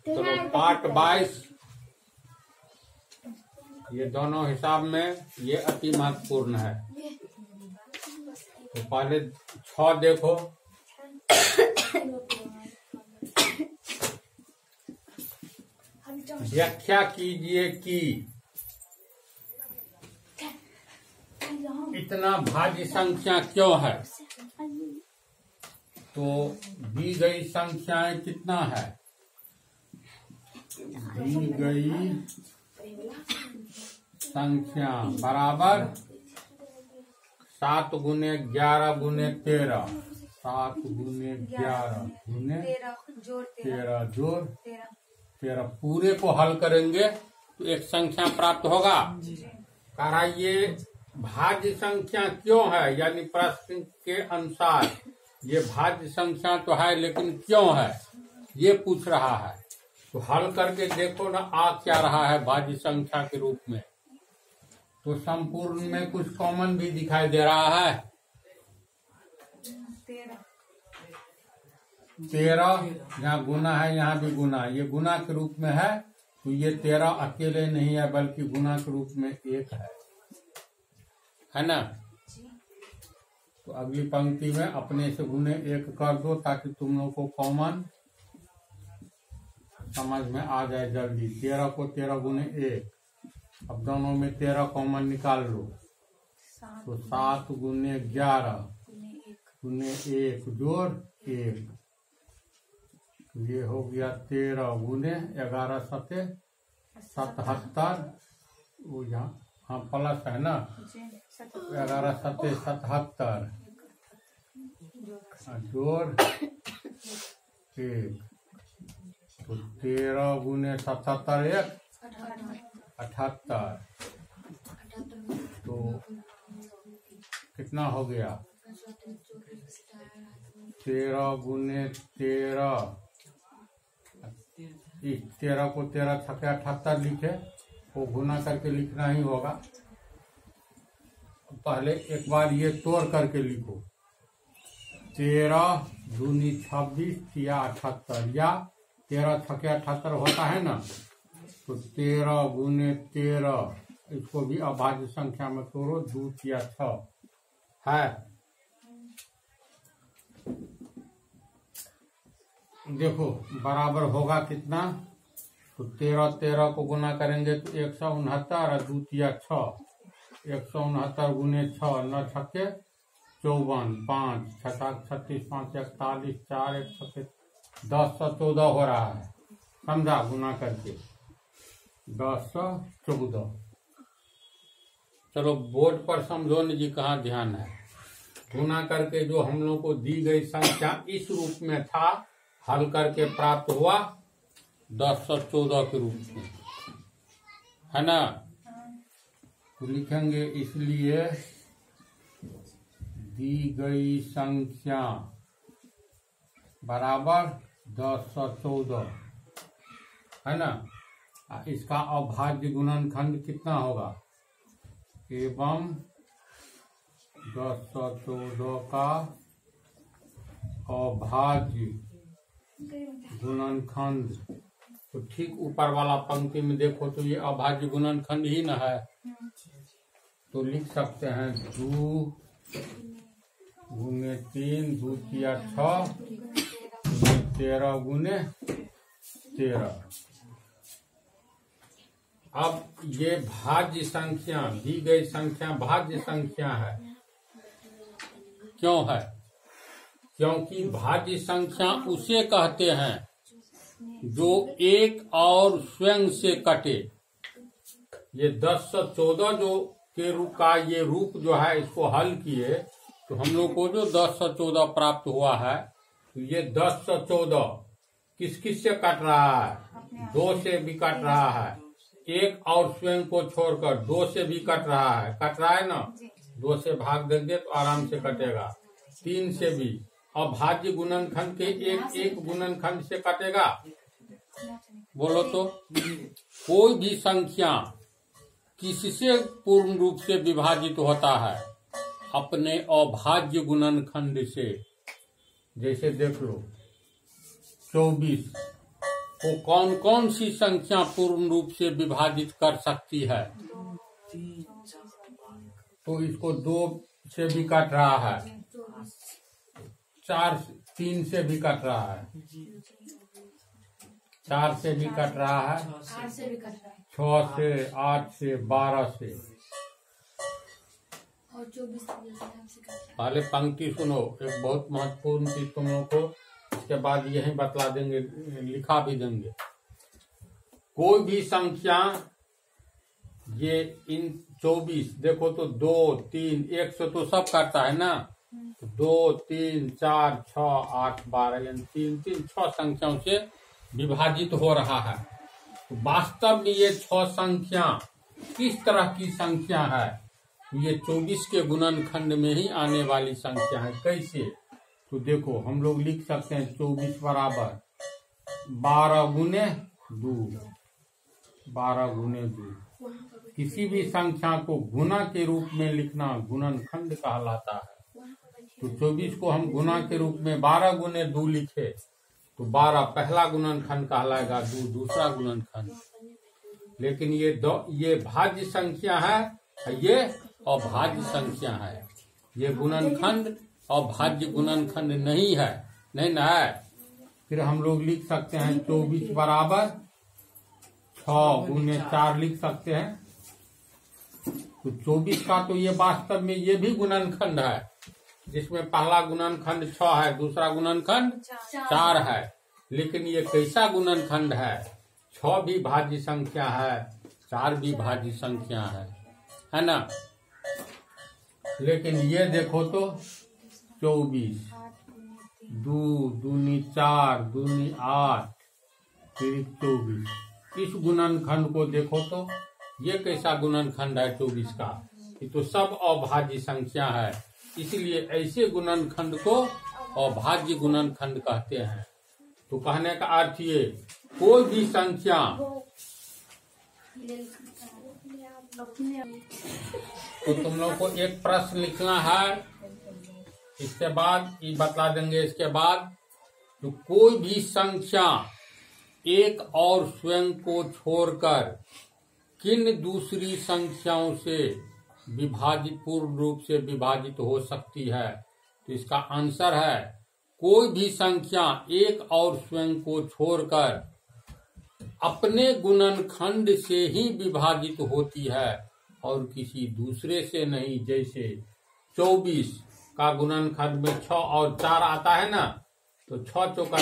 चलो पार्ट 22, ये दोनों हिसाब में ये अति महत्वपूर्ण है। तो पहले 6 देखो। व्याख्या कीजिए कि इतना भाज्य संख्या क्यों है। तो दी गई संख्याएं कितना है, दी गई संख्या बराबर 7 गुने 11 गुने 13, 7 गुने 11 गुने 13 जोड़ 13, पूरे को हल करेंगे तो एक संख्या प्राप्त होगा। कह रहा ये भाज्य संख्या क्यों है, यानी प्रश्न के अनुसार ये भाज्य संख्या तो है लेकिन क्यों है ये पूछ रहा है। तो हल करके देखो ना आ क्या रहा है भाज्य संख्या के रूप में। तो संपूर्ण में कुछ कॉमन भी दिखाई दे रहा है। 13 जहाँ गुना है यहाँ भी गुना, ये गुना के रूप में है। तो ये 13 अकेले नहीं है बल्कि गुना के रूप में 1 है ना। तो अगली पंक्ति में अपने से गुने 1 कर दो ताकि तुम लोग को कॉमन समझ में आ जाए जल्दी। 13 को 13 गुने 1, अब दोनों में 13 कॉमन निकाल लो। तो 7 गुने 11 गुने 1 जोड़ 1, ये हो गया 13 गुने 11 सते 77। वो यहाँ हाँ प्लस है ना, 11 सते 77 जोड़ 1। तो 13 गुने 77 1 78। तो कितना हो गया 13 गुने 13, इस 13 को 13 छक्के 78 लिखे, वो गुना करके लिखना ही होगा। पहले एक बार ये तोड़ करके लिखो, 13 दूनी 26 या 78, या 13 छक्के 78 होता है ना। तो 13 गुने 13, इसको भी अभाज्य संख्या में तोड़ो, 2 या 6 है। देखो बराबर होगा कितना। तो 13 को गुना करेंगे तो 169 और 2 या 6, 169 गुने 6, 9 छक्के 54, 5 छक्का 36, 5 41, 4 1 छक्के 1014 हो रहा है। समझा गुना करके 1014। चलो बोर्ड पर समझो जी कहाँ ध्यान है। गुना करके जो हम लोग को दी गई संख्या इस रूप में था, हल करके प्राप्त हुआ 1014 के रूप में, है ना। तो लिखेंगे इसलिए दी गई संख्या बराबर 1014, है ना। इसका अभाज्य गुणनखंड कितना होगा, एवं 1014 का अभाज्य गुणनखंड। तो ठीक ऊपर वाला पंक्ति में देखो तो ये अभाज्य गुणनखंड ही न है। तो लिख सकते हैं 2 गुने 3, 2 या 6, 13 गुने 13। अब ये भाज्य संख्या, दी गई संख्या भाज्य संख्या है। क्यों है, क्योंकि भाज्य संख्या उसे कहते हैं जो एक और स्वयं से कटे। ये 1014 जो के रूप का ये रूप जो है, इसको हल किए तो हम लोग को जो 1014 प्राप्त हुआ है। तो ये 1014 किस किस से कट रहा है, 2 से भी कट रहा है, एक और स्वयं को छोड़कर 2 से भी कट रहा है ना। 2 से भाग देंगे तो आराम से कटेगा, 3 से भी। और भाज्य गुणनखंड के एक एक गुणनखंड से कटेगा। बोलो तो कोई भी संख्या किससे पूर्ण रूप से विभाजित होता है, अपने अभाज्य गुणनखंड से। जैसे देख लो 24 को कौन कौन सी संख्या पूर्ण रूप से विभाजित कर सकती है? तो इसको 2 से भी कट रहा है, 3 से भी कट रहा है, 4 से भी कट रहा है, 6 से, 8 से, 12 से। और 24 से पहले पंक्ति सुनो, एक बहुत महत्वपूर्ण चीज तुम लोग को इसके बाद यही बतला देंगे, लिखा भी देंगे। कोई भी संख्या ये इन 24 देखो तो 2, 3, 1 से तो सब करता है ना, 2, 3, 4, 6, 8, 12 यानी 3, 6 संख्याओं से विभाजित हो रहा है। तो वास्तव में ये 6 संख्या किस तरह की संख्या है? ये 24 के गुणनखंड में ही आने वाली संख्या है। कैसे? तो देखो हम लोग लिख सकते हैं 24 बराबर 12 गुने 2, 12 गुने 2। किसी भी संख्या को गुना के रूप में लिखना गुणनखंड कहलाता है। तो 24 को हम गुना के रूप में 12 गुने 2 लिखे तो 12 पहला गुणनखंड कहलाएगा, 2 दूसरा गुणनखंड। लेकिन ये भाज्य संख्या है, ये अभाज्य संख्या है। ये गुणनखंड और भाज्य गुणनखंड नहीं है, नहीं ना है। फिर हम लोग लिख सकते हैं 24 बराबर 6 गुने 4 लिख सकते हैं। तो 24 का तो ये वास्तव में ये भी गुणनखंड है, जिसमें पहला गुणनखंड 6 है, दूसरा गुणनखंड 4 है। लेकिन ये कैसा गुणनखंड है? 6 भी भाज्य संख्या है, 4 भी भाज्य संख्या है ना। लेकिन ये देखो तो 24, 2 दूनी 4, दूनी 8, फिर 24। इस गुणनखंड को देखो तो ये कैसा गुणनखंड है 24 का? ये तो सब अभाज्य संख्या है। इसलिए ऐसे गुणनखंड को अभाज्य गुणनखंड कहते हैं। तो कहने का अर्थ ये, कोई भी संख्या तो तुम लोग को एक प्रश्न लिखना है, इसके बाद ये बतला देंगे। इसके बाद तो कोई भी संख्या एक और स्वयं को छोड़कर किन दूसरी संख्याओं से विभाजित पूर्ण रूप से विभाजित हो सकती है? तो इसका आंसर है, कोई भी संख्या एक और स्वयं को छोड़कर अपने गुणनखंड से ही विभाजित होती है और किसी दूसरे से नहीं। जैसे 24 का गुणनखंड में 6 और 4 आता है ना, तो 6 चौका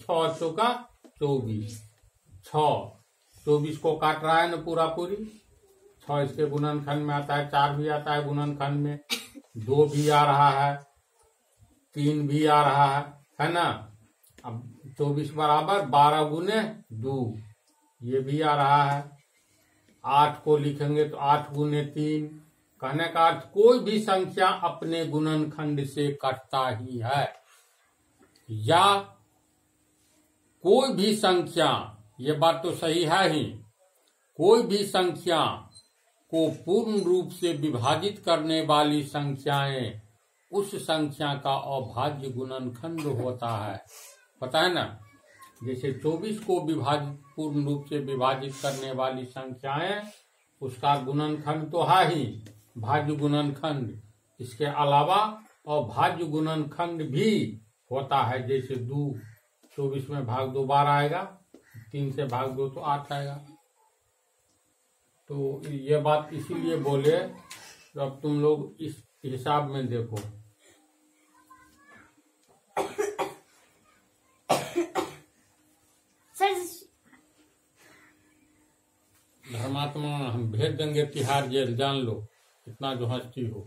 24, 24 को काट रहा है ना पूरा पूरी। 6 इसके गुणनखंड में आता है, 4 भी आता है गुणनखंड में, 2 भी आ रहा है, 3 भी आ रहा है ना। अब 24 बराबर 12 गुने 2, ये भी आ रहा है। 8 को लिखेंगे तो 8 गुने 3। कहने का अर्थ कोई भी संख्या अपने गुणनखंड से कटता ही है, या कोई भी संख्या, ये बात तो सही है ही, कोई भी संख्या को पूर्ण रूप से विभाजित करने वाली संख्याएं उस संख्या का अभाज्य गुणनखंड होता है। पता है ना, जैसे 24 को पूर्ण रूप से विभाजित करने वाली संख्याएं, उसका गुणनखंड तो है ही भाज्य गुणनखंड। इसके अलावा अभाज्य गुणनखंड भी होता है। जैसे 2 24 में भाग 2 12 आएगा, 3 से भाग 2 तो 8 आएगा। तो ये बात इसीलिए बोले, तो अब तुम लोग इस हिसाब में देखो। धर्मात्मा हम भेज देंगे तिहाड़ जेल, जान लो, इतना जो हस्ती हो।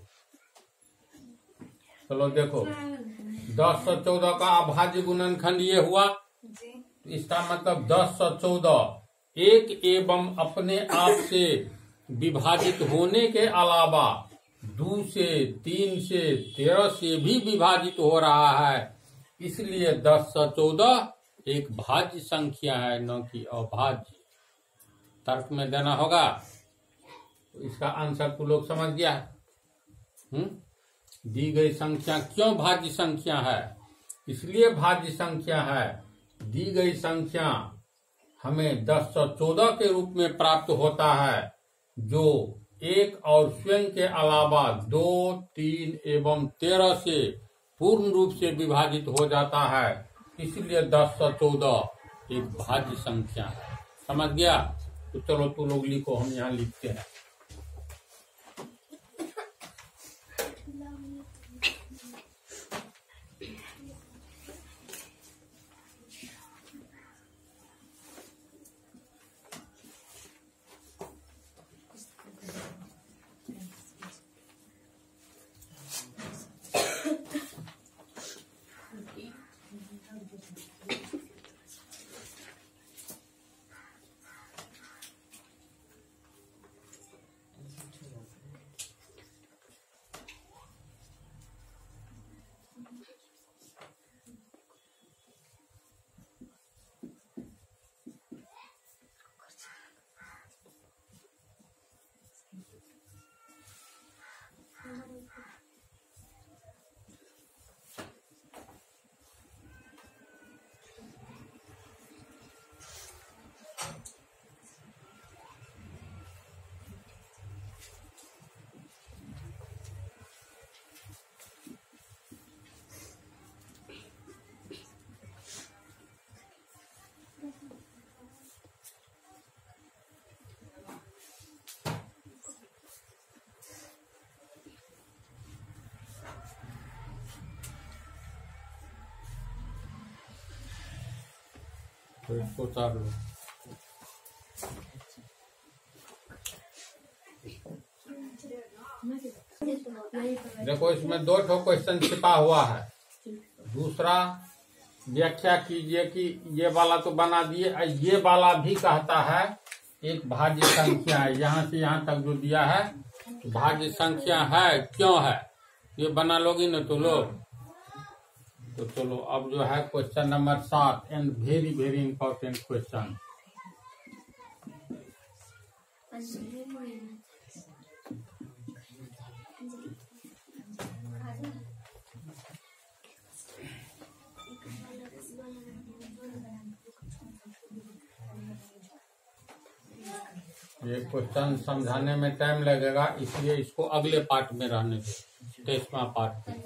चलो देखो, 10 और 14 का अभाज्य गुणनखंड ये हुआ। इसका मतलब 10 और 14 एक एवं अपने आप से विभाजित होने के अलावा 2 से, 3 से, 13 से भी विभाजित हो रहा है। इसलिए 10 और 14 एक भाज्य संख्या है, न कि अभाज्य। तर्क में देना होगा। तो इसका आंसर तो लोग समझ गया है। दी गई संख्या क्यों भाज्य संख्या है? इसलिए भाज्य संख्या है, दी गई संख्या हमें 1014 के रूप में प्राप्त होता है, जो 1 और स्वयं के अलावा 2, 3 एवं 13 से पूर्ण रूप से विभाजित हो जाता है। इसलिए 1014 एक भाज्य संख्या है। समझ गया? तो चलो तू लोग लिखो, हम यहाँ लिखते हैं। तो इसको उतार लो। देखो, इसमें 2 ठो क्वेश्चन छिपा हुआ है। दूसरा व्याख्या कीजिए कि ये वाला तो बना दिए, ये वाला भी कहता है एक भाज्य संख्या है। यहाँ से यहाँ तक जो दिया है भाज्य संख्या है, क्यों है ये बना लोगी ना तो लोग। तो चलो अब जो है question number 7 and very very important question. ये क्वेश्चन समझाने में टाइम लगेगा, इसलिए इसको अगले पार्ट में रहने दो, 23वां पार्ट में।